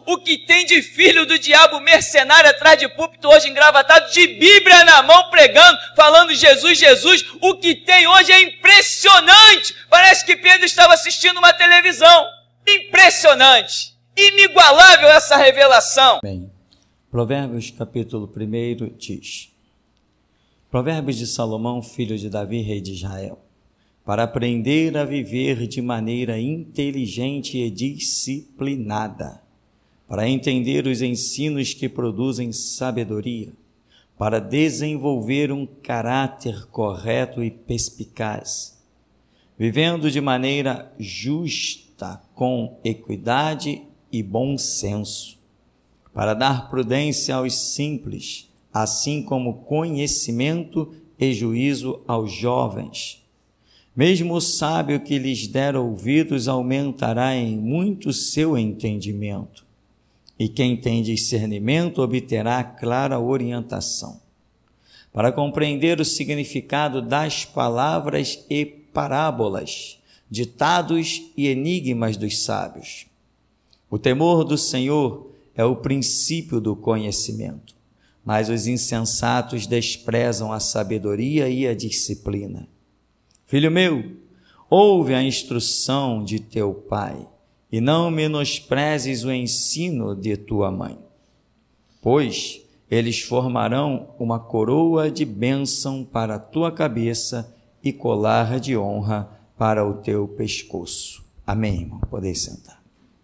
o que tem de filho do diabo mercenário atrás de púlpito hoje engravatado, de Bíblia na mão pregando, falando Jesus, Jesus, o que tem hoje é impressionante. Parece que Pedro estava assistindo uma televisão. Impressionante, inigualável essa revelação. Bem, Provérbios capítulo 1 diz: Provérbios de Salomão, filho de Davi, rei de Israel, para aprender a viver de maneira inteligente e disciplinada, para entender os ensinos que produzem sabedoria, para desenvolver um caráter correto e perspicaz, vivendo de maneira justa, com equidade e bom senso, para dar prudência aos simples, assim como conhecimento e juízo aos jovens. Mesmo o sábio que lhes der ouvidos aumentará em muito seu entendimento, e quem tem discernimento obterá clara orientação, para compreender o significado das palavras e parábolas, ditados e enigmas dos sábios. O temor do Senhor é o princípio do conhecimento, mas os insensatos desprezam a sabedoria e a disciplina. Filho meu, ouve a instrução de teu pai, e não menosprezes o ensino de tua mãe, pois eles formarão uma coroa de bênção para a tua cabeça e colar de honra para o teu pescoço. Amém, irmão? Podeis sentar.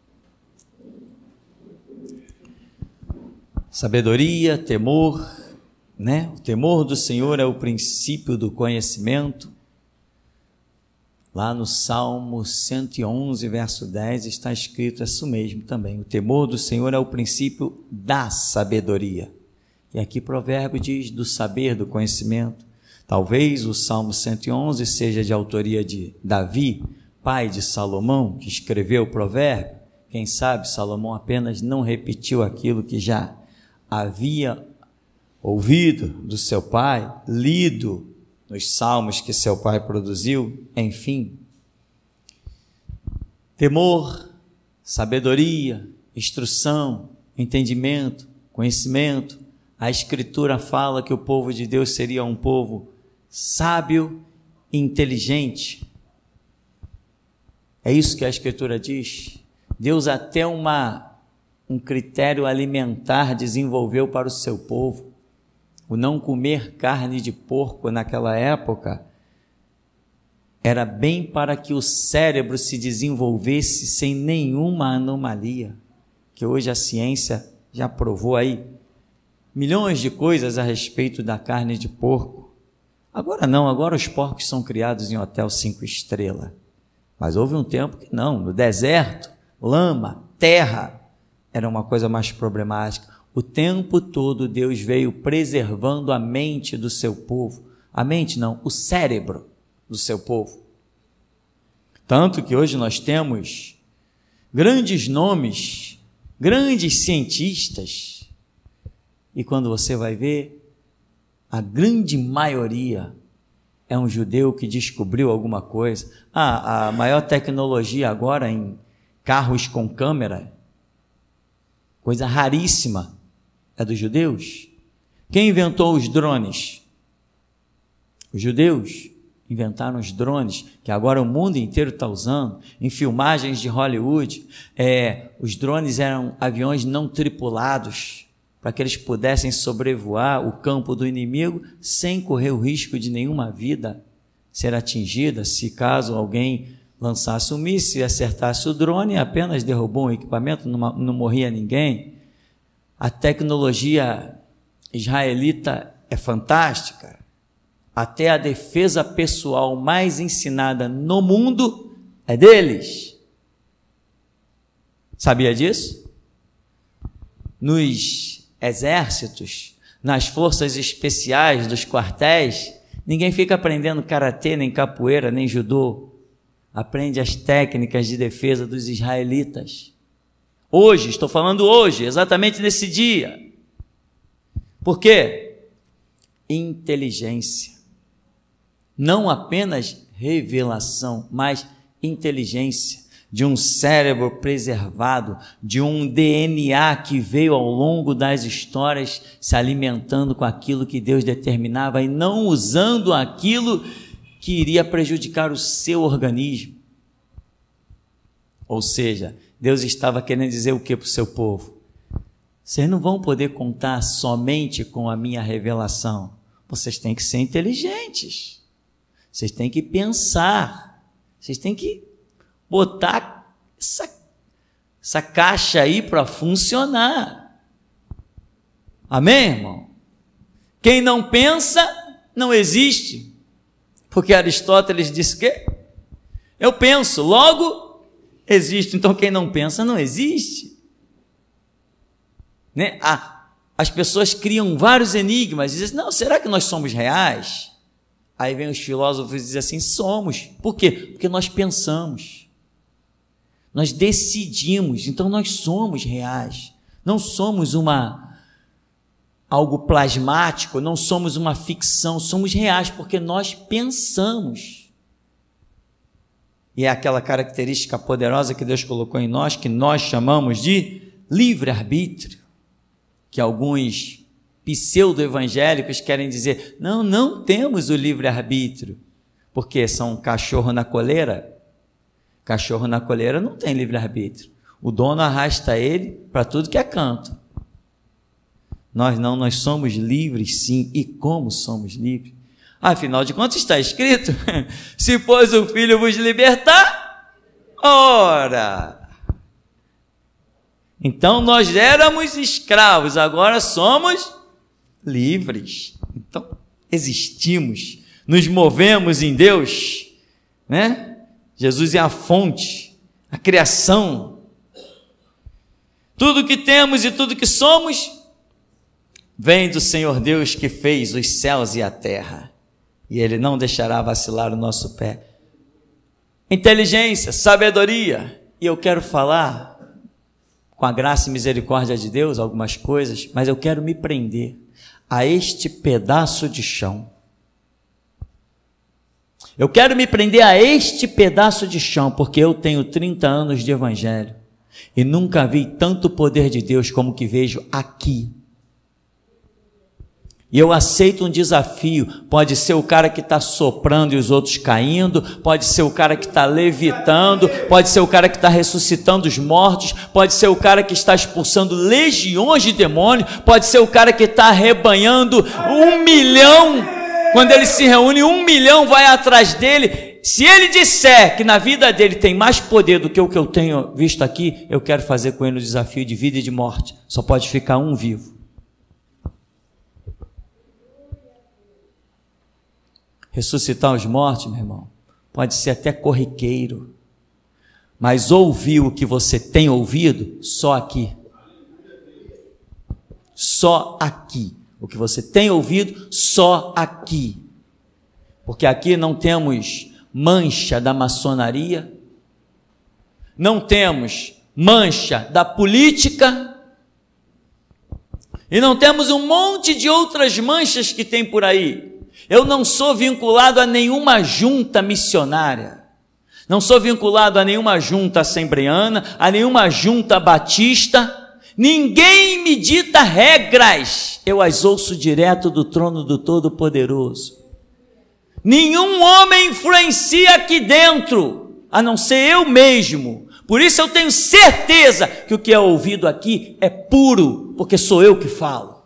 Sabedoria, temor, né? O temor do Senhor é o princípio do conhecimento. Lá no Salmo 111, verso 10, está escrito isso mesmo também. O temor do Senhor é o princípio da sabedoria. E aqui Provérbio diz do saber, do conhecimento. Talvez o Salmo 111 seja de autoria de Davi, pai de Salomão, que escreveu o Provérbio. Quem sabe Salomão apenas não repetiu aquilo que já havia ouvido do seu pai, lido nos salmos que seu pai produziu, enfim. Temor, sabedoria, instrução, entendimento, conhecimento. A Escritura fala que o povo de Deus seria um povo sábio e inteligente. É isso que a Escritura diz. Deus até um critério alimentar desenvolveu para o seu povo. O não comer carne de porco naquela época era bem para que o cérebro se desenvolvesse sem nenhuma anomalia, que hoje a ciência já provou aí milhões de coisas a respeito da carne de porco. Agora não, agora os porcos são criados em hotel 5 estrelas. Mas houve um tempo que não, no deserto, lama, terra, era uma coisa mais problemática. O tempo todo Deus veio preservando a mente do seu povo. A mente não, o cérebro do seu povo. Tanto que hoje nós temos grandes nomes, grandes cientistas, e quando você vai ver, a grande maioria é um judeu que descobriu alguma coisa. A maior tecnologia agora em carros com câmera, coisa raríssima, é dos judeus. Quem inventou os drones? Os judeus inventaram os drones, que agora o mundo inteiro está usando, em filmagens de Hollywood. Os drones eram aviões não tripulados, para que eles pudessem sobrevoar o campo do inimigo, sem correr o risco de nenhuma vida ser atingida, se caso alguém lançasse um míssil e acertasse o drone, apenas derrubou um equipamento, não morria ninguém. A tecnologia israelita é fantástica. Até a defesa pessoal mais ensinada no mundo é deles. Sabia disso? Nos exércitos, nas forças especiais dos quartéis, ninguém fica aprendendo karatê, nem capoeira, nem judô. Aprende as técnicas de defesa dos israelitas. Hoje, estou falando hoje, exatamente nesse dia. Por quê? Inteligência. Não apenas revelação, mas inteligência. de um cérebro preservado, de um DNA que veio ao longo das histórias se alimentando com aquilo que Deus determinava e não usando aquilo que iria prejudicar o seu organismo. Ou seja, Deus estava querendo dizer o que para o seu povo? Vocês não vão poder contar somente com a minha revelação. Vocês têm que ser inteligentes. Vocês têm que pensar. Vocês têm que botar essa caixa aí para funcionar. Amém, irmão? Quem não pensa, não existe. Porque Aristóteles disse que eu penso, logo existo. Então quem não pensa, não existe. Né? As pessoas criam vários enigmas, dizem, não, será que nós somos reais? Aí vem os filósofos e dizem assim, somos. Por quê? Porque nós pensamos. Nós decidimos, então nós somos reais. Não somos algo plasmático, não somos uma ficção, somos reais porque nós pensamos. E é aquela característica poderosa que Deus colocou em nós, que nós chamamos de livre-arbítrio, que alguns pseudo-evangélicos querem dizer, não temos o livre-arbítrio, porque são cachorro na coleira. Cachorro na coleira não tem livre-arbítrio. O dono arrasta ele para tudo que é canto. Nós não, nós somos livres sim. E como somos livres? Afinal de contas está escrito, se pois o Filho vos libertar, ora. Então nós éramos escravos, agora somos livres. Então existimos, nos movemos em Deus, né? Jesus é a fonte, a criação. Tudo que temos e tudo que somos vem do Senhor Deus que fez os céus e a terra. E Ele não deixará vacilar o nosso pé. Inteligência, sabedoria. E eu quero falar, com a graça e misericórdia de Deus, algumas coisas, mas eu quero me prender a este pedaço de chão. Eu quero me prender a este pedaço de chão, porque eu tenho 30 anos de evangelho e nunca vi tanto poder de Deus como que vejo aqui. E eu aceito um desafio, pode ser o cara que está soprando e os outros caindo, pode ser o cara que está levitando, pode ser o cara que está ressuscitando os mortos, pode ser o cara que está expulsando legiões de demônios, pode ser o cara que está arrebanhando 1 milhão. Quando ele se reúne, 1 milhão vai atrás dele. Se ele disser que na vida dele tem mais poder do que o que eu tenho visto aqui, eu quero fazer com ele um desafio de vida e de morte. Só pode ficar um vivo. Ressuscitar os mortos, meu irmão, pode ser até corriqueiro. Mas ouvir o que você tem ouvido, só aqui. Só aqui. O que você tem ouvido, só aqui. Porque aqui não temos mancha da maçonaria, não temos mancha da política, e não temos um monte de outras manchas que tem por aí. Eu não sou vinculado a nenhuma junta missionária, não sou vinculado a nenhuma junta assembleana, a nenhuma junta batista. Ninguém me dita regras, eu as ouço direto do trono do Todo-Poderoso. Nenhum homem influencia aqui dentro, a não ser eu mesmo. Por isso eu tenho certeza que o que é ouvido aqui é puro, porque sou eu que falo.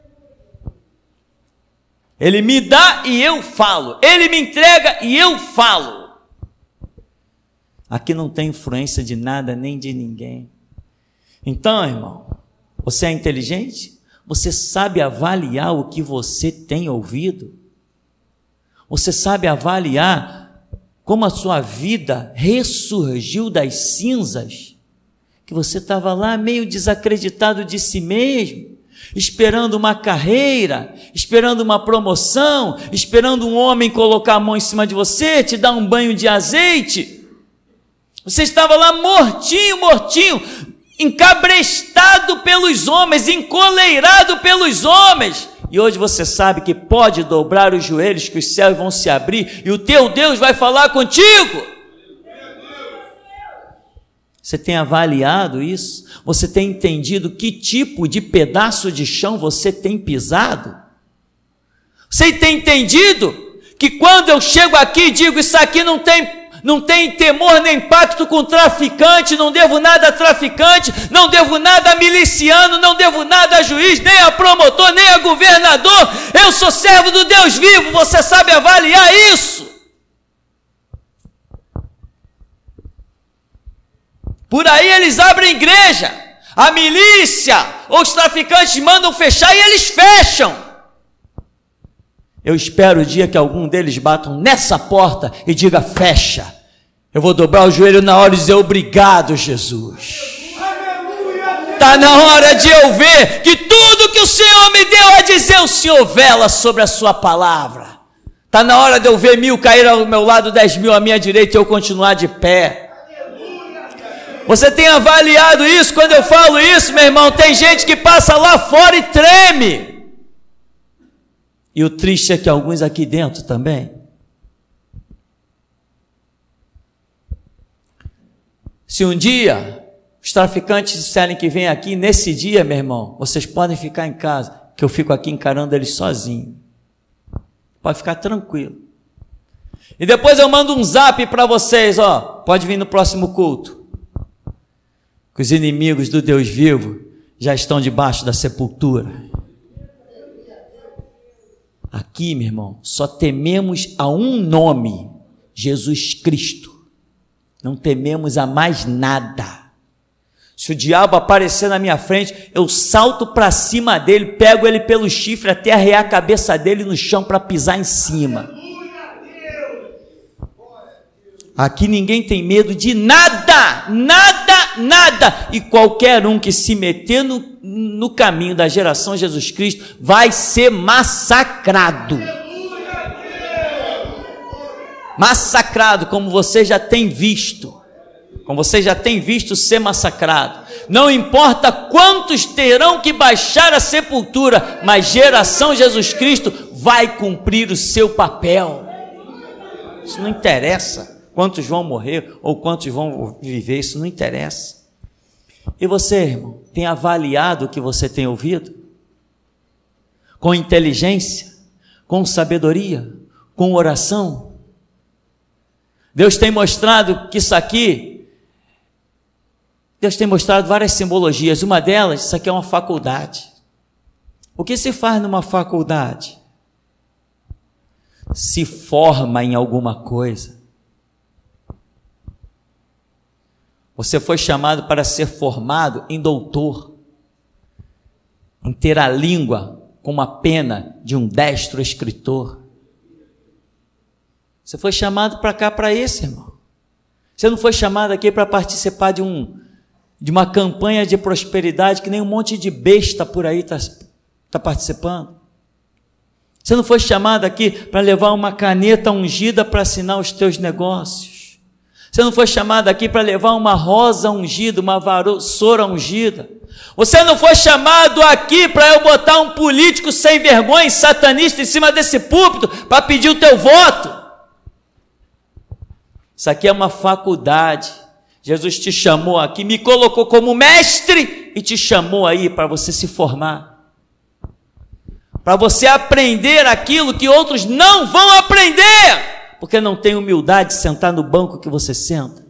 Ele me dá e eu falo, ele me entrega e eu falo. Aqui não tem influência de nada nem de ninguém. Então, irmão, você é inteligente? Você sabe avaliar o que você tem ouvido? Você sabe avaliar como a sua vida ressurgiu das cinzas? Que você estava lá meio desacreditado de si mesmo, esperando uma carreira, esperando uma promoção, esperando um homem colocar a mão em cima de você, te dar um banho de azeite. Você estava lá mortinho, encabrestado pelos homens, encoleirado pelos homens, e hoje você sabe que pode dobrar os joelhos, que os céus vão se abrir, e o teu Deus vai falar contigo. Você tem avaliado isso? Você tem entendido que tipo de pedaço de chão você tem pisado? Você tem entendido que quando eu chego aqui e digo isso aqui não tem temor nem pacto com traficante, não devo nada a traficante, não devo nada a miliciano, não devo nada a juiz, nem a promotor, nem a governador, eu sou servo do Deus vivo, você sabe avaliar isso? Por aí eles abrem igreja, a milícia ou os traficantes mandam fechar e eles fecham. Eu espero o dia que algum deles batam nessa porta e diga fecha. Eu vou dobrar o joelho na hora e dizer obrigado, Jesus. Está na hora de eu ver que tudo que o Senhor me deu a dizer, o Senhor vela sobre a sua palavra. Está na hora de eu ver 1000 cair ao meu lado, 10.000 à minha direita e eu continuar de pé. Você tem avaliado isso? Quando eu falo isso, meu irmão, tem gente que passa lá fora e treme. E o triste é que alguns aqui dentro também. Se um dia os traficantes disserem que vêm aqui, nesse dia, meu irmão, vocês podem ficar em casa, que eu fico aqui encarando eles sozinho. Pode ficar tranquilo. E depois eu mando um zap para vocês, pode vir no próximo culto. Que os inimigos do Deus vivo já estão debaixo da sepultura. Aqui, meu irmão, só tememos a um nome, Jesus Cristo. Não tememos a mais nada. Se o diabo aparecer na minha frente, eu salto para cima dele, pego ele pelo chifre até arrear a cabeça dele no chão para pisar em cima. Aqui ninguém tem medo de nada, nada, nada. E qualquer um que se meter no caminho da geração Jesus Cristo vai ser massacrado. Massacrado, como você já tem visto. Como você já tem visto ser massacrado. Não importa quantos terão que baixar a sepultura, mas geração Jesus Cristo vai cumprir o seu papel. Isso não interessa. Quantos vão morrer ou quantos vão viver, isso não interessa. E você, irmão, tem avaliado o que você tem ouvido? Com inteligência? Com sabedoria? Com oração? Deus tem mostrado que isso aqui, Deus tem mostrado várias simbologias. Uma delas, isso aqui é uma faculdade. O que se faz numa faculdade? Se forma em alguma coisa. Você foi chamado para ser formado em doutor, em ter a língua como a pena de um destro escritor. Você foi chamado para cá para isso, irmão. Você não foi chamado aqui para participar de uma campanha de prosperidade que nem um monte de besta por aí está participando. Você não foi chamado aqui para levar uma caneta ungida para assinar os teus negócios. Você não foi chamado aqui para levar uma rosa ungida, uma vassoura ungida. Você não foi chamado aqui para eu botar um político sem vergonha, satanista, em cima desse púlpito para pedir o teu voto. Isso aqui é uma faculdade. Jesus te chamou aqui, me colocou como mestre e te chamou aí para você se formar. Para você aprender aquilo que outros não vão aprender. Porque não tem humildade de sentar no banco que você senta.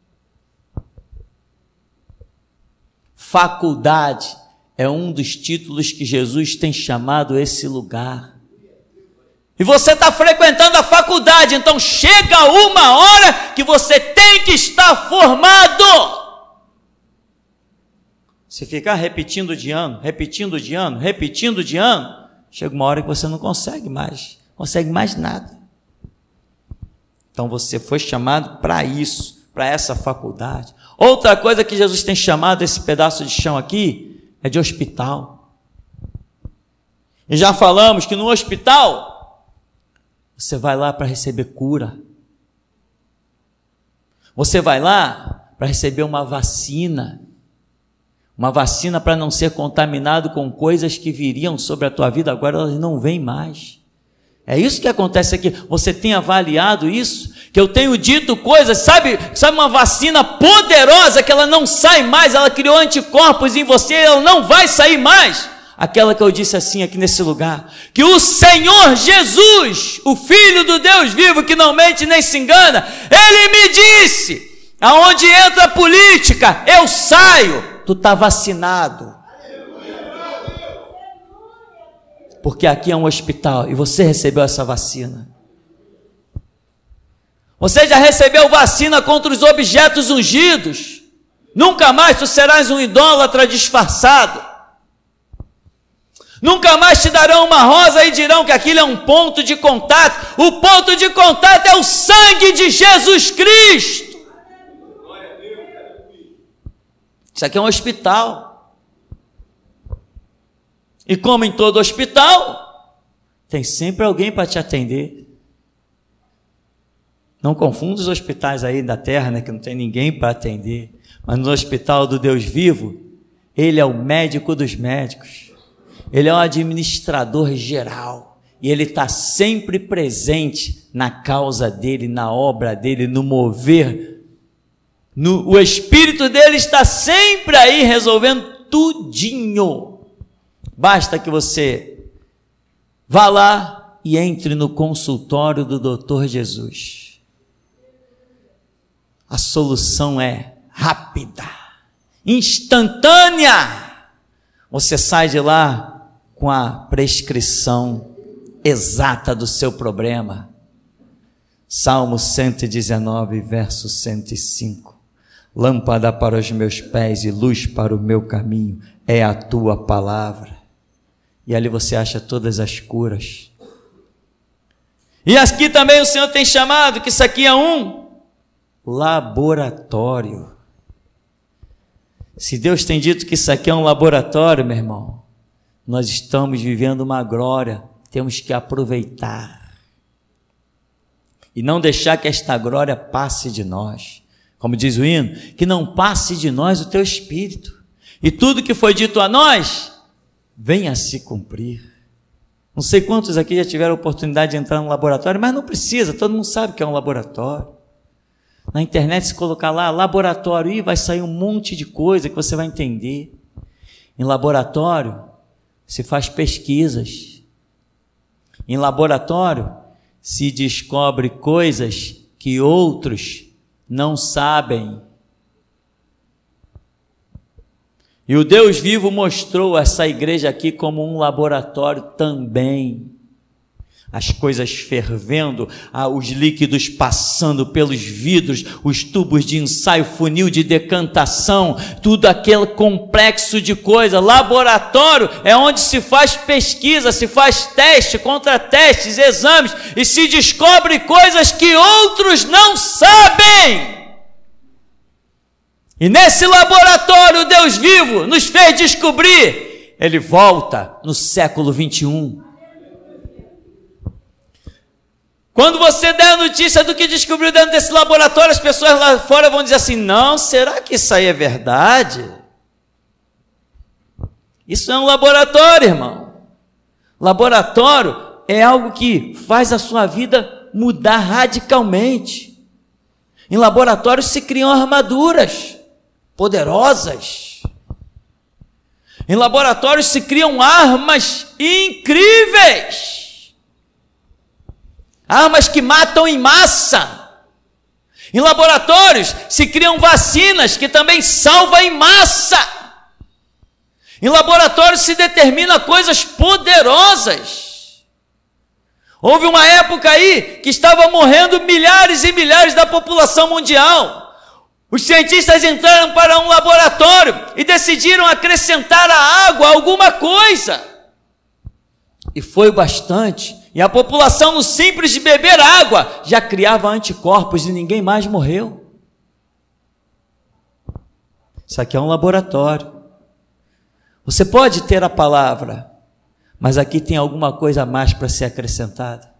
Faculdade é um dos títulos que Jesus tem chamado esse lugar. E você está frequentando a faculdade, então chega uma hora que você tem que estar formado. Se ficar repetindo de ano, chega uma hora que você não consegue mais nada. Então você foi chamado para isso, para essa faculdade. Outra coisa que Jesus tem chamado esse pedaço de chão aqui é de hospital. E já falamos que no hospital você vai lá para receber cura. Você vai lá para receber uma vacina para não ser contaminado com coisas que viriam sobre a tua vida, agora elas não vêm mais. É isso que acontece aqui. Você tem avaliado isso? Que eu tenho dito coisas, sabe uma vacina poderosa que ela não sai mais, ela criou anticorpos em você, ela não vai sair mais. Aquela que eu disse assim aqui nesse lugar, que o Senhor Jesus, o Filho do Deus vivo, que não mente nem se engana, Ele me disse, aonde entra a política, eu saio. Tu está vacinado. Porque aqui é um hospital e você recebeu essa vacina. Você já recebeu vacina contra os objetos ungidos. Nunca mais tu serás um idólatra disfarçado. Nunca mais te darão uma rosa e dirão que aquilo é um ponto de contato. O ponto de contato é o sangue de Jesus Cristo. Isso aqui é um hospital. E como em todo hospital, tem sempre alguém para te atender. Não confunda os hospitais aí da terra, né, que não tem ninguém para atender. Mas no hospital do Deus vivo, Ele é o médico dos médicos. Ele é o administrador geral. E Ele está sempre presente na causa dEle, na obra dEle, no mover. O Espírito dEle está sempre aí resolvendo tudinho. Basta que você vá lá e entre no consultório do Dr. Jesus. A solução é rápida, instantânea. Você sai de lá com a prescrição exata do seu problema. Salmo 119, verso 105. Lâmpada para os meus pés e luz para o meu caminho é a tua palavra. E ali você acha todas as curas. E aqui também o Senhor tem chamado que isso aqui é um laboratório. Se Deus tem dito que isso aqui é um laboratório, meu irmão, nós estamos vivendo uma glória, temos que aproveitar e não deixar que esta glória passe de nós. Como diz o hino, que não passe de nós o teu Espírito, e tudo que foi dito a nós venha a se cumprir. Não sei quantos aqui já tiveram a oportunidade de entrar no laboratório, mas não precisa, todo mundo sabe que é um laboratório. Na internet, se colocar lá laboratório, e vai sair um monte de coisa que você vai entender. Em laboratório se faz pesquisas. Em laboratório se descobre coisas que outros não sabem. E o Deus vivo mostrou essa igreja aqui como um laboratório também. As coisas fervendo, os líquidos passando pelos vidros, os tubos de ensaio, funil de decantação, tudo aquele complexo de coisa. Laboratório é onde se faz pesquisa, se faz teste, contra-testes, exames, e se descobre coisas que outros não sabem. E nesse laboratório, Deus vivo nos fez descobrir. Ele volta no século 21. Quando você der a notícia do que descobriu dentro desse laboratório, as pessoas lá fora vão dizer assim, não, será que isso aí é verdade? Isso é um laboratório, irmão. Laboratório é algo que faz a sua vida mudar radicalmente. Em laboratório se criam armaduras poderosas. Em laboratórios se criam armas incríveis. Armas que matam em massa. Em laboratórios se criam vacinas que também salvam em massa. Em laboratórios se determina coisas poderosas. Houve uma época aí que estavam morrendo milhares e milhares da população mundial. Os cientistas entraram para um laboratório e decidiram acrescentar à água alguma coisa. E foi bastante. E a população, no simples de beber água, já criava anticorpos e ninguém mais morreu. Isso aqui é um laboratório. Você pode ter a palavra, mas aqui tem alguma coisa a mais para ser acrescentada.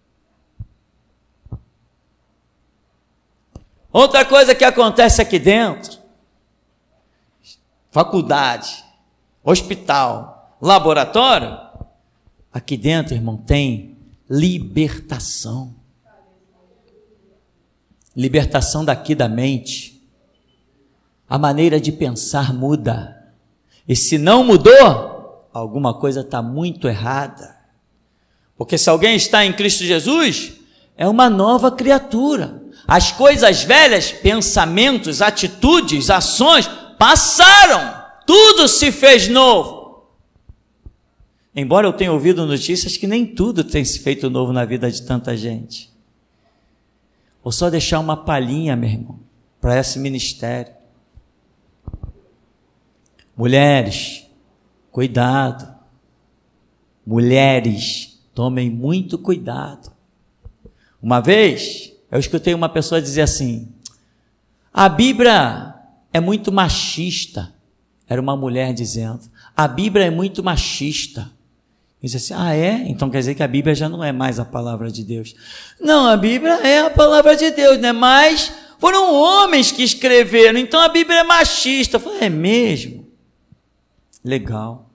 Outra coisa que acontece aqui dentro, faculdade, hospital, laboratório, aqui dentro, irmão, tem libertação. Libertação daqui da mente. A maneira de pensar muda. E se não mudou, alguma coisa está muito errada. Porque se alguém está em Cristo Jesus, é uma nova criatura. As coisas velhas, pensamentos, atitudes, ações, passaram. Tudo se fez novo. Embora eu tenha ouvido notícias que nem tudo tem se feito novo na vida de tanta gente. Vou só deixar uma palhinha, meu irmão, para esse ministério. Mulheres, cuidado. Mulheres, tomem muito cuidado. Uma vez, eu escutei uma pessoa dizer assim: a Bíblia é muito machista. Era uma mulher dizendo: a Bíblia é muito machista. Eu disse assim: ah, é? Então quer dizer que a Bíblia já não é mais a palavra de Deus. Não, a Bíblia é a palavra de Deus, né? Mas foram homens que escreveram, então a Bíblia é machista. Eu falei: é mesmo? Legal.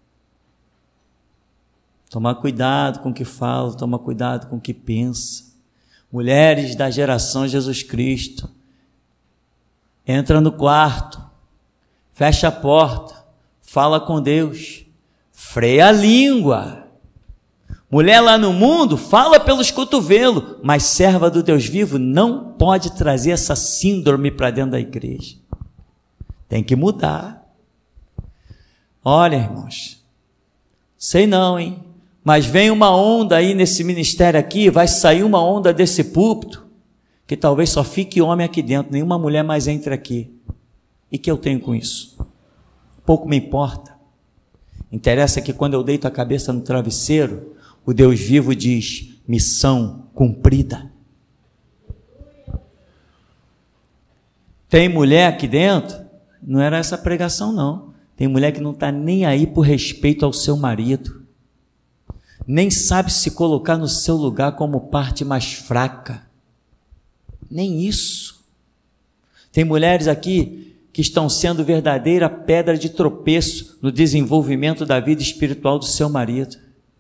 Tomar cuidado com o que fala, tomar cuidado com o que pensa. Mulheres da geração Jesus Cristo, entra no quarto, fecha a porta, fala com Deus, freia a língua. Mulher lá no mundo fala pelos cotovelos, mas serva do Deus vivo não pode trazer essa síndrome para dentro da igreja. Tem que mudar. Olha, irmãos, sei não, hein? Mas vem uma onda aí nesse ministério aqui, vai sair uma onda desse púlpito, que talvez só fique homem aqui dentro, nenhuma mulher mais entre aqui. E que eu tenho com isso? Pouco me importa. Interessa que quando eu deito a cabeça no travesseiro, o Deus vivo diz: missão cumprida. Tem mulher aqui dentro, não era essa pregação não, tem mulher que não está nem aí por respeito ao seu marido, nem sabe se colocar no seu lugar como parte mais fraca, nem isso. Tem mulheres aqui que estão sendo verdadeira pedra de tropeço no desenvolvimento da vida espiritual do seu marido.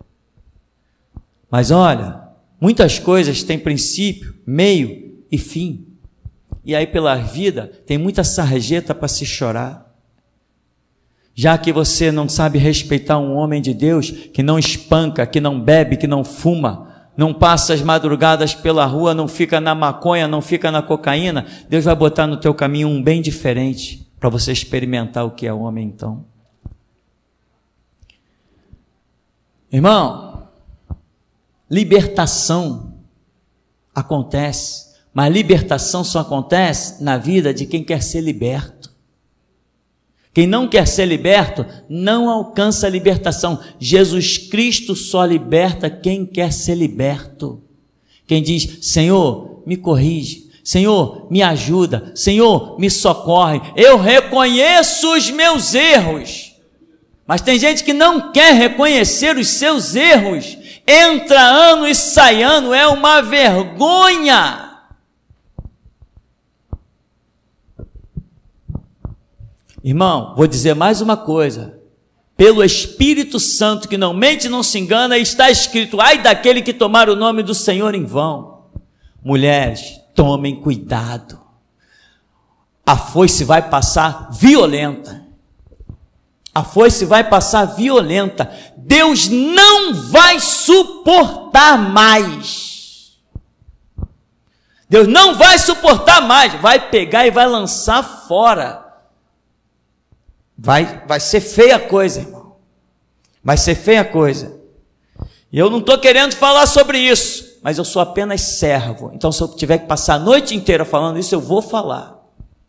Mas olha, muitas coisas têm princípio, meio e fim. E aí pela vida tem muita sarjeta para se chorar. Já que você não sabe respeitar um homem de Deus que não espanca, que não bebe, que não fuma, não passa as madrugadas pela rua, não fica na maconha, não fica na cocaína, Deus vai botar no teu caminho um bem diferente para você experimentar o que é homem então. Irmão, libertação acontece, mas libertação só acontece na vida de quem quer ser liberto. Quem não quer ser liberto não alcança a libertação. Jesus Cristo só liberta quem quer ser liberto. Quem diz: Senhor, me corrige, Senhor, me ajuda, Senhor, me socorre, eu reconheço os meus erros. Mas tem gente que não quer reconhecer os seus erros, entra ano e sai ano, é uma vergonha. Irmão, vou dizer mais uma coisa: pelo Espírito Santo que não mente e não se engana, está escrito: ai daquele que tomar o nome do Senhor em vão. Mulheres, tomem cuidado, a foice vai passar violenta, a foice vai passar violenta, Deus não vai suportar mais, Deus não vai suportar mais, vai pegar e vai lançar fora. Vai ser feia a coisa, irmão. Vai ser feia a coisa. E eu não estou querendo falar sobre isso, mas eu sou apenas servo. Então, se eu tiver que passar a noite inteira falando isso, eu vou falar.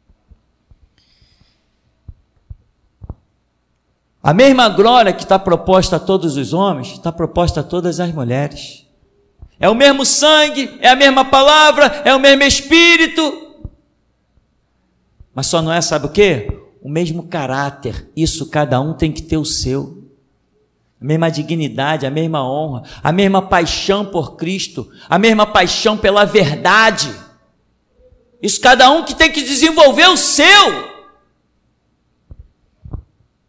A mesma glória que está proposta a todos os homens, está proposta a todas as mulheres. É o mesmo sangue, é a mesma palavra, é o mesmo Espírito. Mas só não é, sabe o quê? O mesmo caráter. Isso cada um tem que ter o seu. A mesma dignidade, a mesma honra, a mesma paixão por Cristo, a mesma paixão pela verdade. Isso cada um que tem que desenvolver o seu.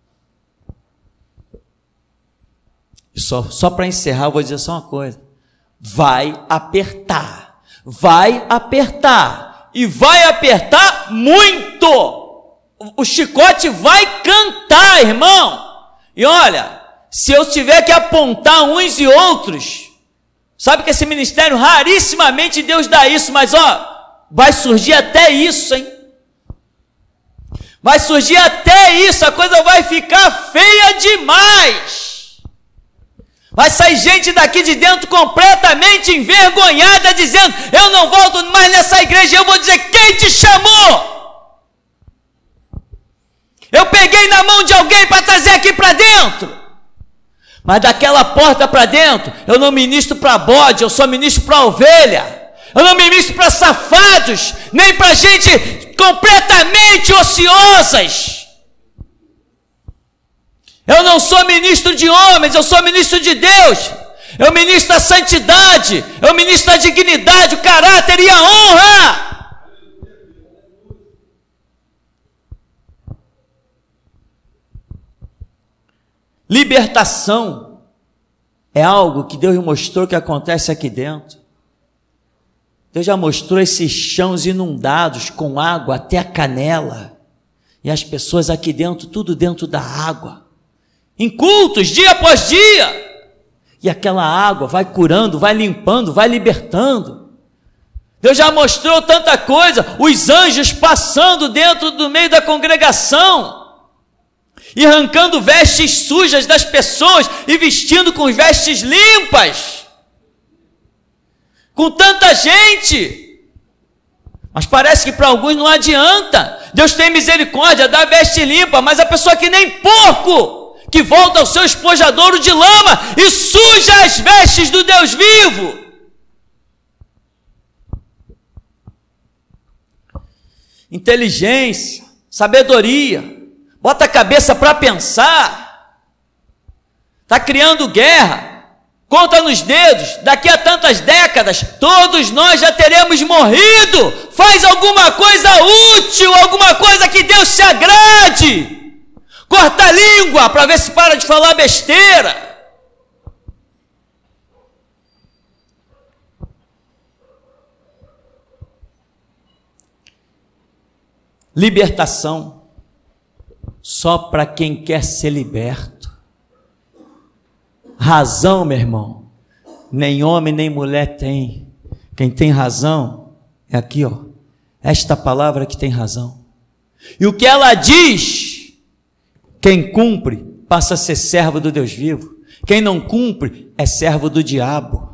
E só para encerrar, eu vou dizer só uma coisa. vai apertar, e vai apertar muito. O chicote vai cantar, irmão. E olha, se eu tiver que apontar uns e outros, sabe que esse ministério, rarissimamente Deus dá isso, mas vai surgir até isso, hein? Vai surgir até isso, a coisa vai ficar feia demais. Vai sair gente daqui de dentro completamente envergonhada, dizendo: eu não volto mais nessa igreja. Eu vou dizer: quem te chamou? Eu peguei na mão de alguém para trazer aqui para dentro. Mas daquela porta para dentro, eu não ministro para bode, eu só ministro para ovelha. Eu não ministro para safados, nem para gente completamente ociosas. Eu não sou ministro de homens, eu sou ministro de Deus. Eu ministro a santidade, eu ministro a dignidade, o caráter e a honra. Libertação é algo que Deus mostrou que acontece aqui dentro. Deus já mostrou esses chãos inundados com água até a canela, e as pessoas aqui dentro, tudo dentro da água, em cultos, dia após dia, e aquela água vai curando, vai limpando, vai libertando. Deus já mostrou tanta coisa, os anjos passando dentro do meio da congregação, e arrancando vestes sujas das pessoas, e vestindo com vestes limpas, com tanta gente. Mas parece que para alguns não adianta. Deus tem misericórdia, dá veste limpa, mas a pessoa que nem porco, que volta ao seu espojadouro de lama e suja as vestes do Deus vivo. Inteligência, sabedoria, bota a cabeça para pensar. Está criando guerra. Conta nos dedos, daqui a tantas décadas, todos nós já teremos morrido. Faz alguma coisa útil, alguma coisa que Deus se agrade. Corta a língua para ver se para de falar besteira. Libertação só para quem quer ser liberto. Razão, meu irmão, nem homem nem mulher tem. Quem tem razão é aqui, esta palavra que tem razão. E o que ela diz, quem cumpre passa a ser servo do Deus vivo. Quem não cumpre é servo do diabo.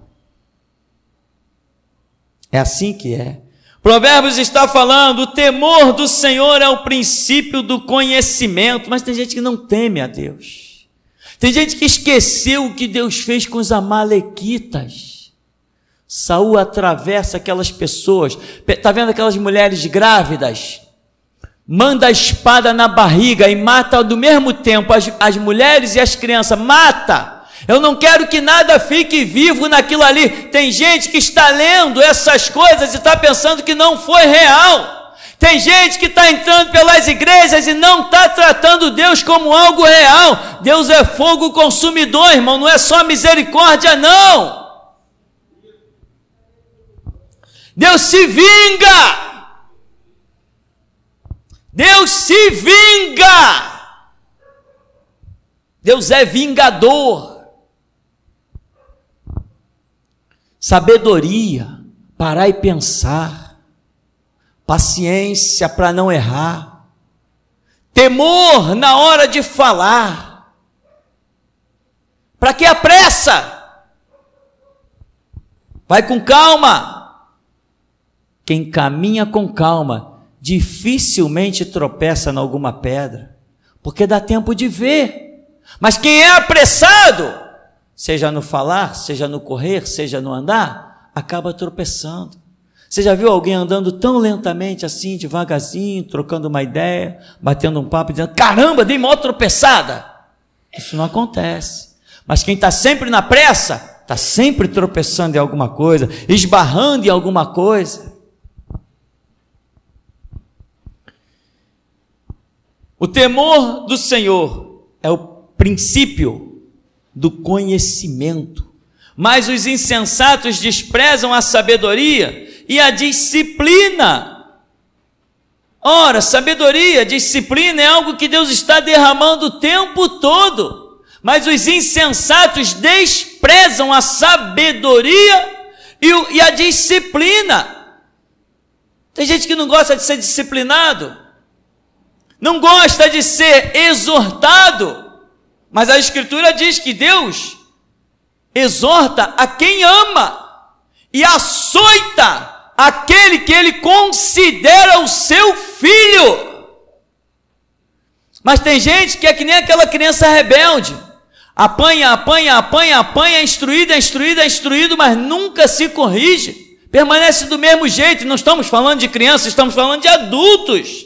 É assim que é. Provérbios está falando: o temor do Senhor é o princípio do conhecimento. Mas tem gente que não teme a Deus. Tem gente que esqueceu o que Deus fez com os amalequitas. Saul atravessa aquelas pessoas, está vendo aquelas mulheres grávidas? Manda a espada na barriga e mata do mesmo tempo as mulheres e as crianças, mata. Eu não quero que nada fique vivo naquilo ali. Tem gente que está lendo essas coisas e está pensando que não foi real. Tem gente que está entrando pelas igrejas e não está tratando Deus como algo real. Deus é fogo consumidor, irmão, não é só misericórdia, não. Deus se vinga. Deus se vinga. Deus é vingador. Sabedoria, parar e pensar. Paciência para não errar, temor na hora de falar. Para que a pressa? Vai com calma. Quem caminha com calma dificilmente tropeça em alguma pedra, porque dá tempo de ver. Mas quem é apressado, seja no falar, seja no correr, seja no andar, acaba tropeçando. Você já viu alguém andando tão lentamente assim, devagarzinho, trocando uma ideia, batendo um papo, dizendo: caramba, dei maior tropeçada? Isso não acontece. Mas quem está sempre na pressa, está sempre tropeçando em alguma coisa, esbarrando em alguma coisa. O temor do Senhor é o princípio do conhecimento. mas os insensatos desprezam a sabedoria e a disciplina. Ora, sabedoria, disciplina é algo que Deus está derramando o tempo todo, mas os insensatos desprezam a sabedoria e a disciplina. Tem gente que não gosta de ser disciplinado, não gosta de ser exortado, mas a Escritura diz que Deus exorta a quem ama e açoita aquele que Ele considera o seu filho. Mas tem gente que é que nem aquela criança rebelde, apanha, é instruído, mas nunca se corrige, permanece do mesmo jeito. Não estamos falando de crianças, estamos falando de adultos.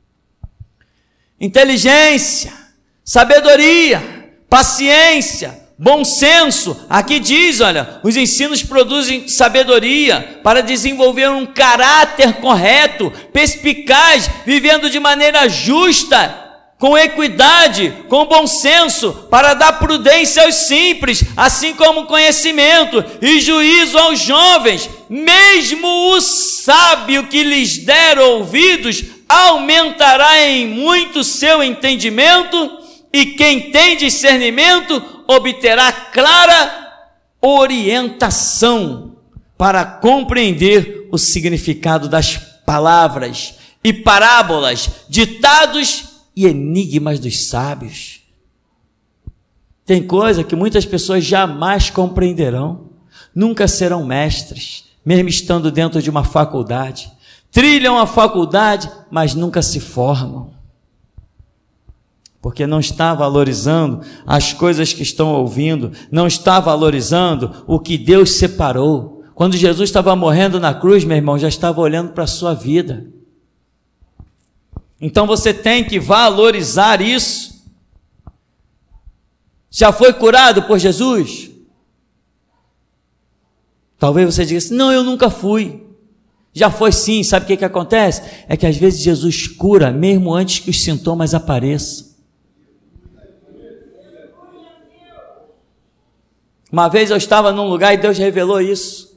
Inteligência, sabedoria, paciência, bom senso. Aqui diz, olha, os ensinos produzem sabedoria para desenvolver um caráter correto, perspicaz, vivendo de maneira justa, com equidade, com bom senso, para dar prudência aos simples, assim como conhecimento e juízo aos jovens. Mesmo o sábio que lhes der ouvidos aumentará em muito seu entendimento, e quem tem discernimento obterá clara orientação para compreender o significado das palavras e parábolas, ditados e enigmas dos sábios. Tem coisa que muitas pessoas jamais compreenderão, nunca serão mestres, mesmo estando dentro de uma faculdade. Trilham a faculdade, mas nunca se formam, porque não está valorizando as coisas que estão ouvindo, não está valorizando o que Deus separou. Quando Jesus estava morrendo na cruz, meu irmão, já estava olhando para a sua vida. Então você tem que valorizar isso. Já foi curado por Jesus? Talvez você diga assim: não, eu nunca fui. Já foi sim. Sabe o que acontece? É que às vezes Jesus cura mesmo antes que os sintomas apareçam. Uma vez eu estava num lugar e Deus revelou isso.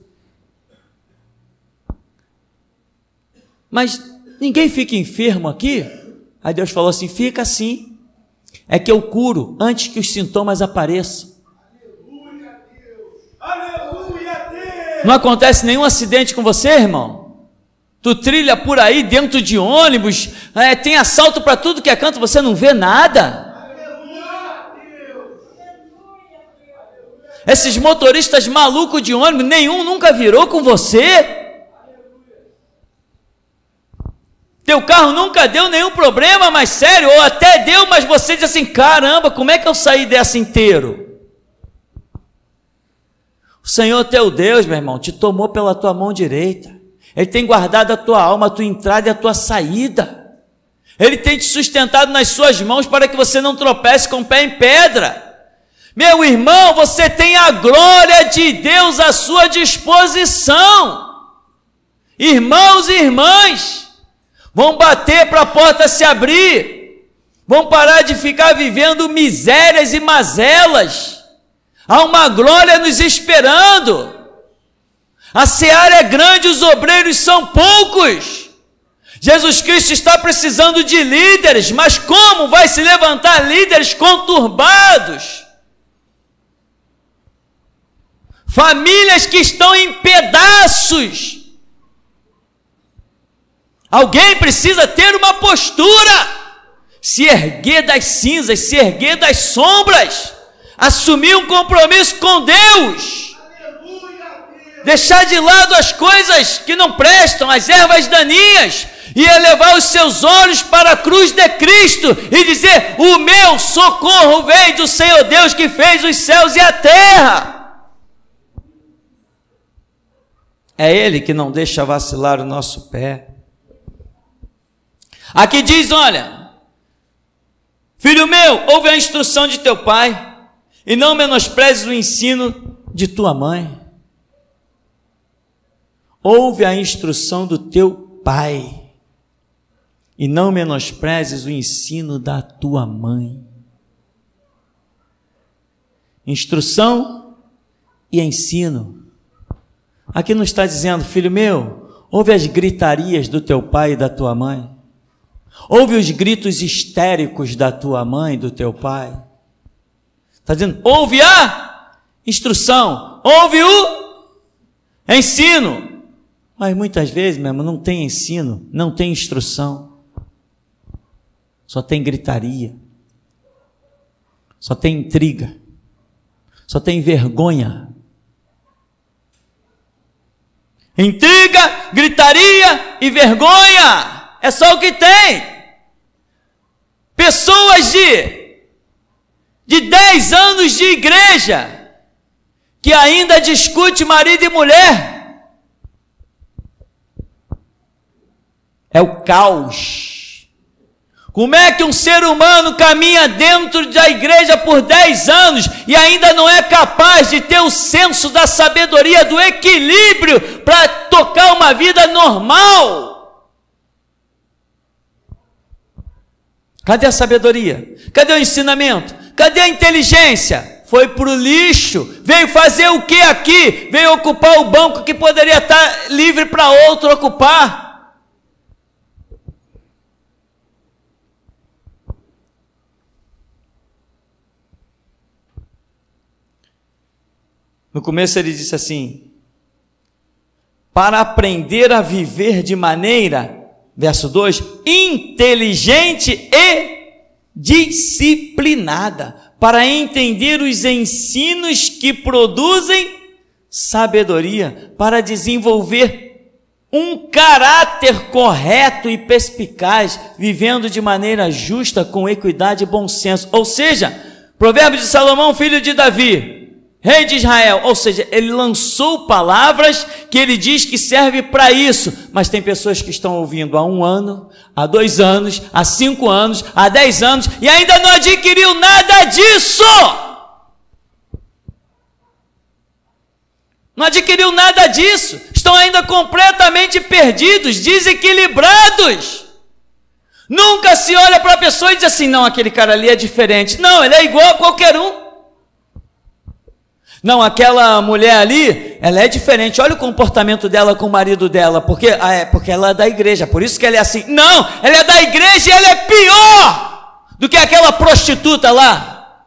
Mas ninguém fica enfermo aqui? Aí Deus falou assim: fica assim. É que eu curo antes que os sintomas apareçam. Aleluia, Deus! Aleluia, Deus! Não acontece nenhum acidente com você, irmão? Tu trilha por aí dentro de ônibus, tem assalto para tudo que é canto, você não vê nada. Esses motoristas malucos de ônibus, nenhum nunca virou com você. Teu carro nunca deu nenhum problema, mas sério, ou até deu, mas você diz assim: caramba, como é que eu saí dessa inteiro? O Senhor teu Deus, meu irmão, te tomou pela tua mão direita. Ele tem guardado a tua alma, a tua entrada e a tua saída. Ele tem te sustentado nas suas mãos para que você não tropece com o pé em pedra. Meu irmão, você tem a glória de Deus à sua disposição. Irmãos e irmãs, vão bater para a porta se abrir, vão parar de ficar vivendo misérias e mazelas. Há uma glória nos esperando. A seara é grande, os obreiros são poucos. Jesus Cristo está precisando de líderes, mas como vai se levantar líderes conturbados? Famílias que estão em pedaços. Alguém precisa ter uma postura, se erguer das cinzas, se erguer das sombras, assumir um compromisso com Deus, deixar de lado as coisas que não prestam, as ervas daninhas, e elevar os seus olhos para a cruz de Cristo e dizer: o meu socorro vem do Senhor Deus que fez os céus e a terra. É Ele que não deixa vacilar o nosso pé. Aqui diz: olha, filho meu, ouve a instrução de teu pai, e não menosprezes o ensino de tua mãe. Ouve a instrução do teu pai, e não menosprezes o ensino da tua mãe. Instrução e ensino. Aqui não está dizendo, filho meu, ouve as gritarias do teu pai e da tua mãe. Ouve os gritos histéricos da tua mãe e do teu pai. Está dizendo, ouve a instrução, ouve o ensino. Mas muitas vezes, meu irmão, não tem ensino, não tem instrução. Só tem gritaria. Só tem intriga. Só tem vergonha. Intriga, gritaria e vergonha. É só o que tem. Pessoas de 10 anos de igreja que ainda discute marido e mulher. É o caos. Como é que um ser humano caminha dentro da igreja por 10 anos e ainda não é capaz de ter o senso da sabedoria, do equilíbrio para tocar uma vida normal? Cadê a sabedoria? Cadê o ensinamento? Cadê a inteligência? Foi para o lixo. Veio fazer o que aqui? Veio ocupar o banco que poderia estar livre para outro ocupar. No começo ele disse assim, para aprender a viver de maneira, verso 2, inteligente e disciplinada, para entender os ensinos que produzem sabedoria, para desenvolver um caráter correto e perspicaz, vivendo de maneira justa, com equidade e bom senso. Ou seja, Provérbios de Salomão, filho de Davi, rei de Israel, ou seja, ele lançou palavras que ele diz que serve para isso, mas tem pessoas que estão ouvindo há 1 ano, há 2 anos, há 5 anos, há 10 anos, e ainda não adquiriu nada disso. Não adquiriu nada disso, estão ainda completamente perdidos, desequilibrados. Nunca se olha para a pessoa e diz assim, não, aquele cara ali é diferente. Não, ele é igual a qualquer um. Não, aquela mulher ali, ela é diferente, olha o comportamento dela com o marido dela, porque ela é da igreja, por isso que ela é assim. Não, ela é da igreja e ela é pior do que aquela prostituta lá.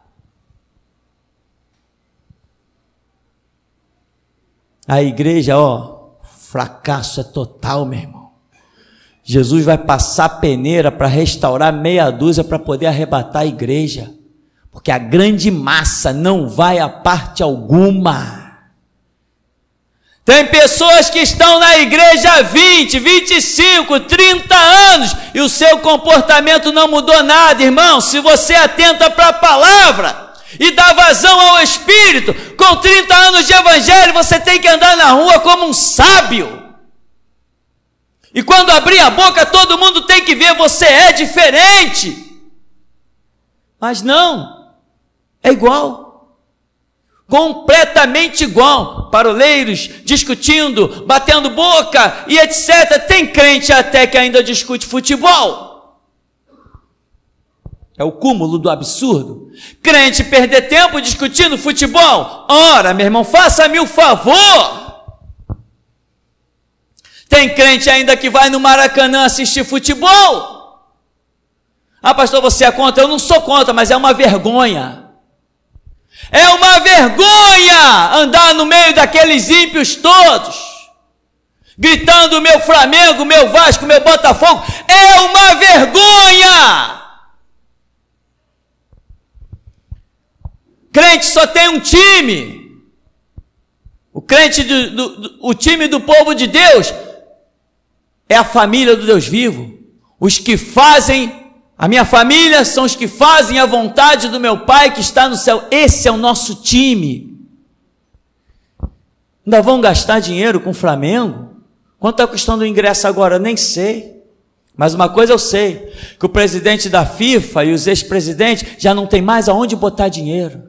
A igreja, fracasso é total, meu irmão. Jesus vai passar peneira para restaurar meia dúzia para poder arrebatar a igreja. Porque a grande massa não vai a parte alguma. Tem pessoas que estão na igreja há 20, 25, 30 anos e o seu comportamento não mudou nada, irmão. Se você atenta para a palavra e dá vazão ao Espírito, com 30 anos de evangelho você tem que andar na rua como um sábio. E quando abrir a boca todo mundo tem que ver, você é diferente. Mas não. É igual, completamente igual, paroleiros, discutindo, batendo boca e etc. Tem crente até que ainda discute futebol. É o cúmulo do absurdo. Crente perder tempo discutindo futebol. Ora, meu irmão, faça-me o favor. Tem crente ainda que vai no Maracanã assistir futebol. Ah, pastor, você é contra? Eu não sou contra, mas é uma vergonha. É uma vergonha andar no meio daqueles ímpios todos, gritando meu Flamengo, meu Vasco, meu Botafogo. É uma vergonha. Crente só tem um time. O crente, o time do povo de Deus é a família do Deus vivo. Os que fazem, a minha família são os que fazem a vontade do meu Pai que está no céu. Esse é o nosso time. Ainda vão gastar dinheiro com o Flamengo? Quanto está custando o ingresso agora? Nem sei. Mas uma coisa eu sei, que o presidente da FIFA e os ex-presidentes já não tem mais aonde botar dinheiro.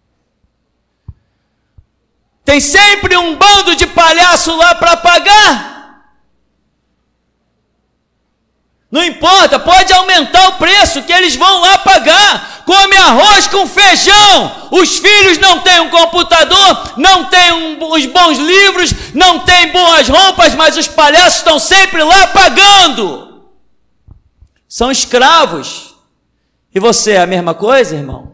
Tem sempre um bando de palhaço lá para pagar. Não importa, pode aumentar o preço que eles vão lá pagar. come arroz com feijão. Os filhos não têm um computador, não têm os bons livros, não têm boas roupas, mas os palhaços estão sempre lá pagando. São escravos. E você é a mesma coisa, irmão?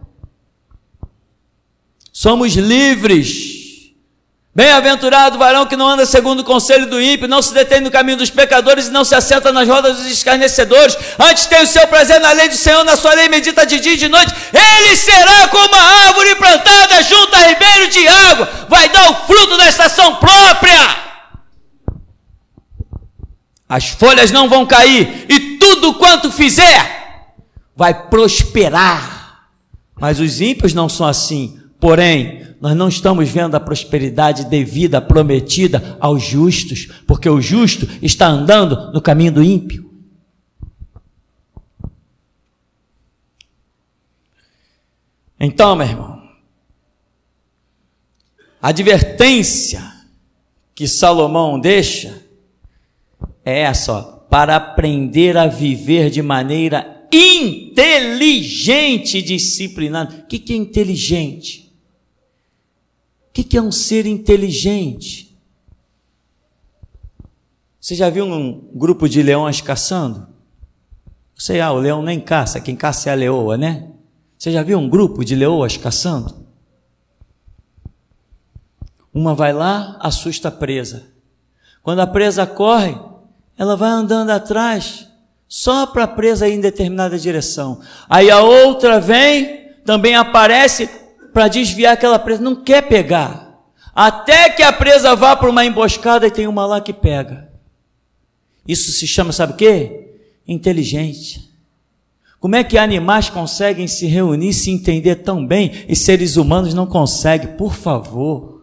Somos livres. Bem-aventurado o varão que não anda segundo o conselho do ímpio, não se detém no caminho dos pecadores e não se assenta nas rodas dos escarnecedores. Antes tem o seu prazer na lei do Senhor, na sua lei medita de dia e de noite. Ele será como a árvore plantada junto a ribeiro de água, vai dar o fruto da estação própria. As folhas não vão cair e tudo quanto fizer vai prosperar. Mas os ímpios não são assim. Porém, nós não estamos vendo a prosperidade devida, prometida aos justos, porque o justo está andando no caminho do ímpio. Então, meu irmão, a advertência que Salomão deixa é essa, ó, para aprender a viver de maneira inteligente e disciplinada. O que é inteligente? O que é um ser inteligente? Você já viu um grupo de leões caçando? Sei lá, o leão nem caça, quem caça é a leoa, né? Você já viu um grupo de leoas caçando? Uma vai lá, assusta a presa. Quando a presa corre, ela vai andando atrás, só para a presa ir em determinada direção. Aí a outra vem, também aparece para desviar aquela presa, não quer pegar. Até que a presa vá para uma emboscada e tem uma lá que pega. Isso se chama, sabe o quê? Inteligente. Como é que animais conseguem se reunir, se entender tão bem e seres humanos não conseguem? Por favor.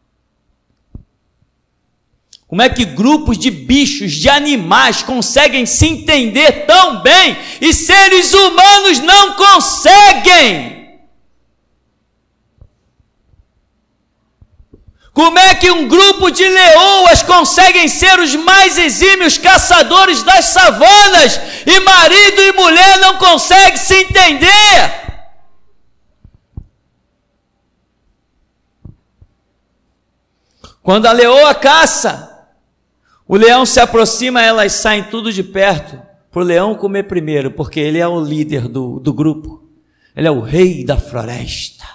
Como é que grupos de bichos, de animais conseguem se entender tão bem e seres humanos não conseguem? Como é que um grupo de leoas conseguem ser os mais exímios caçadores das savanas e marido e mulher não conseguem se entender? Quando a leoa caça, o leão se aproxima, elas saem tudo de perto, para o leão comer primeiro, porque ele é o líder do grupo, ele é o rei da floresta.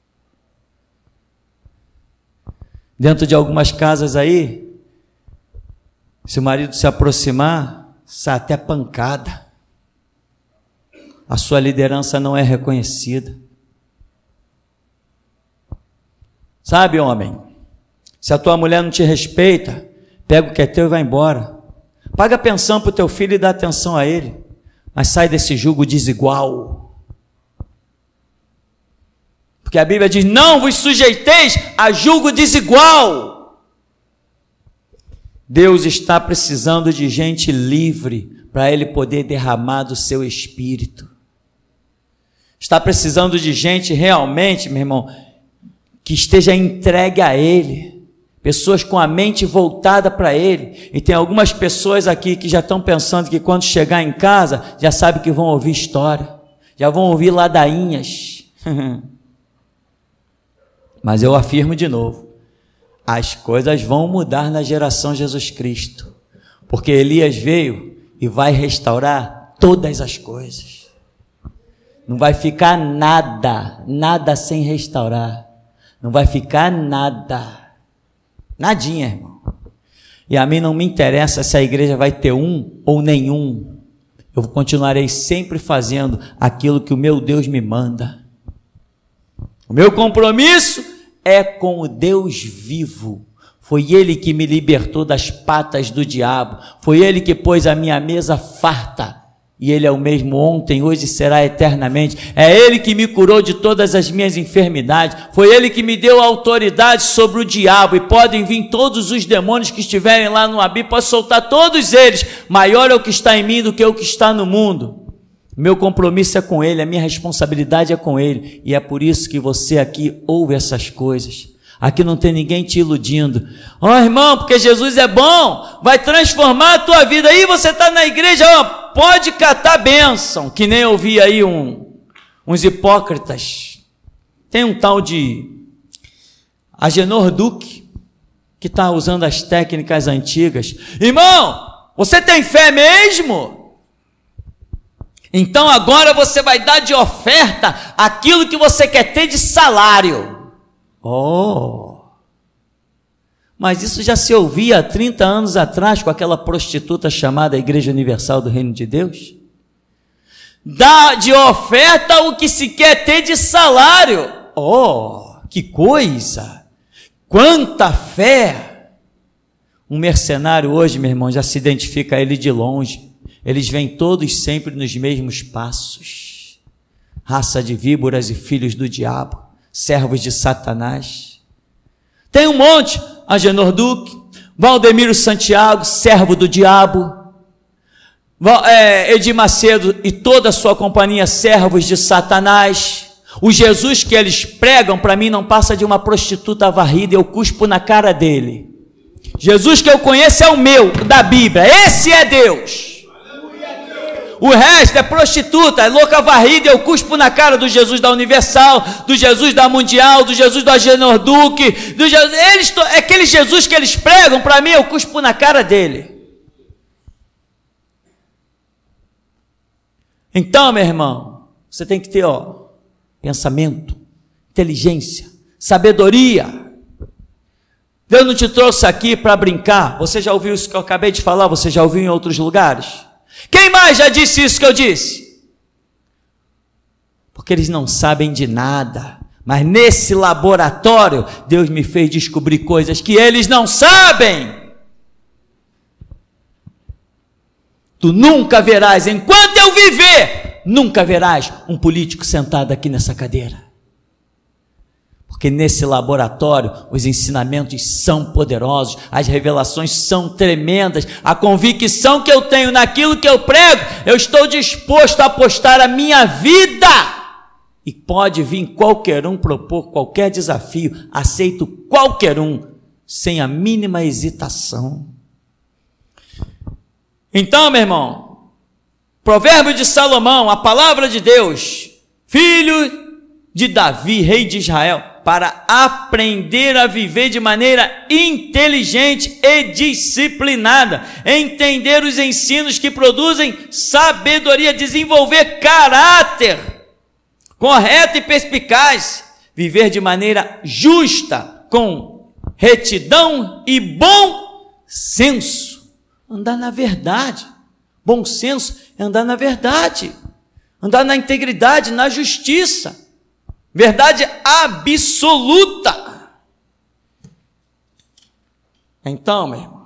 Dentro de algumas casas aí, se o marido se aproximar, sai até pancada. A sua liderança não é reconhecida. Sabe, homem, se a tua mulher não te respeita, pega o que é teu e vai embora. Paga pensão para o teu filho e dá atenção a ele, mas sai desse jugo desigual. Porque a Bíblia diz, não vos sujeiteis a jugo desigual. Deus está precisando de gente livre para Ele poder derramar do seu Espírito. Está precisando de gente realmente, meu irmão, que esteja entregue a Ele. Pessoas com a mente voltada para Ele. E tem algumas pessoas aqui que já estão pensando que quando chegar em casa, já sabe que vão ouvir história. Já vão ouvir ladainhas. Mas eu afirmo de novo, as coisas vão mudar na geração Jesus Cristo, porque Elias veio e vai restaurar todas as coisas. Não vai ficar nada sem restaurar. Não vai ficar nadinha, irmão. E a mim não me interessa se a igreja vai ter um ou nenhum. Eu continuarei sempre fazendo aquilo que o meu Deus me manda. O meu compromisso é com o Deus vivo. Foi Ele que me libertou das patas do diabo. Foi Ele que pôs a minha mesa farta. E Ele é o mesmo ontem, hoje e será eternamente. É Ele que me curou de todas as minhas enfermidades. Foi Ele que me deu autoridade sobre o diabo. E podem vir todos os demônios que estiverem lá no abismo. Posso soltar todos eles. Maior é o que está em mim do que o que está no mundo. Meu compromisso é com Ele, a minha responsabilidade é com Ele, e é por isso que você aqui ouve essas coisas. Aqui não tem ninguém te iludindo. Irmão, porque Jesus é bom, vai transformar a tua vida. Aí você está na igreja, pode catar bênção, que nem eu vi aí uns hipócritas. Tem um tal de Agenor Duque, que está usando as técnicas antigas. Irmão, você tem fé mesmo? Então agora você vai dar de oferta aquilo que você quer ter de salário. Mas isso já se ouvia há 30 anos atrás com aquela prostituta chamada Igreja Universal do Reino de Deus. Dá de oferta o que se quer ter de salário. Que coisa! Quanta fé! Um mercenário hoje, meu irmão, já se identifica ele de longe. Eles vêm todos sempre nos mesmos passos. Raça de víboras e filhos do diabo, servos de Satanás. Tem um monte, Agenor Duque, Valdemiro Santiago, servo do diabo, Edir Macedo e toda a sua companhia, servos de Satanás. O Jesus que eles pregam, para mim, não passa de uma prostituta varrida, eu cuspo na cara dele. Jesus que eu conheço é o meu, da Bíblia, esse é Deus. O resto é prostituta, é louca varrida, eu cuspo na cara do Jesus da Universal, do Jesus da Mundial, do Jesus do Agenor Duque, aquele Jesus que eles pregam, para mim, eu cuspo na cara dele. Então, meu irmão, você tem que ter, pensamento, inteligência, sabedoria. Deus não te trouxe aqui para brincar. Você já ouviu isso que eu acabei de falar? Você já ouviu em outros lugares? Quem mais já disse isso que eu disse? Porque eles não sabem de nada. Mas nesse laboratório, Deus me fez descobrir coisas que eles não sabem. Tu nunca verás, enquanto eu viver, nunca verás um político sentado aqui nessa cadeira. Porque nesse laboratório os ensinamentos são poderosos, as revelações são tremendas, a convicção que eu tenho naquilo que eu prego, eu estou disposto a apostar a minha vida. E pode vir qualquer um propor qualquer desafio, aceito qualquer um, sem a mínima hesitação. Então, meu irmão, provérbio de Salomão, a palavra de Deus, filho de Davi, rei de Israel, para aprender a viver de maneira inteligente e disciplinada, entender os ensinos que produzem sabedoria, desenvolver caráter correto e perspicaz, viver de maneira justa, com retidão e bom senso. Andar na verdade. Bom senso é andar na verdade, andar na integridade, na justiça, verdade absoluta. Então, meu irmão,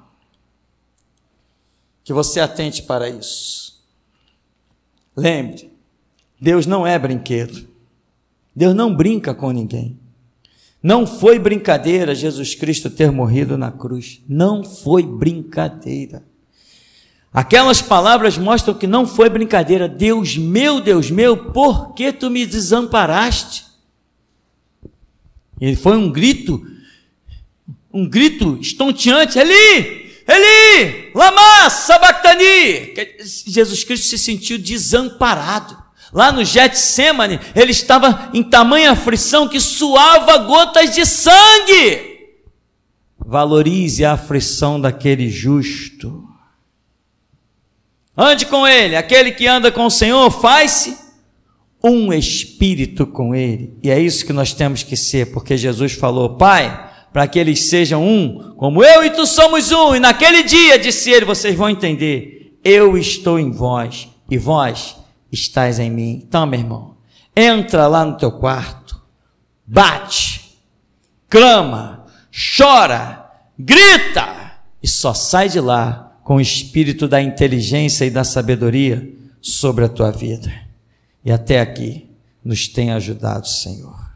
que você atente para isso. Lembre, Deus não é brinquedo. Deus não brinca com ninguém. Não foi brincadeira Jesus Cristo ter morrido na cruz. Não foi brincadeira. Aquelas palavras mostram que não foi brincadeira. Deus meu, por que tu me desamparaste? E foi um grito estonteante, Eli, lama sabactani. Jesus Cristo se sentiu desamparado. Lá no Getsemane, ele estava em tamanha aflição que suava gotas de sangue. Valorize a aflição daquele justo. Ande com ele, aquele que anda com o Senhor, faz-se um espírito com ele. E é isso que nós temos que ser, porque Jesus falou, Pai, para que eles sejam um, como eu e tu somos um. E naquele dia, disse ele, vocês vão entender, eu estou em vós e vós estás em mim. Então, meu irmão, entra lá no teu quarto, bate, clama, chora, grita e só sai de lá com o espírito da inteligência e da sabedoria sobre a tua vida. E até aqui nos tem ajudado, Senhor.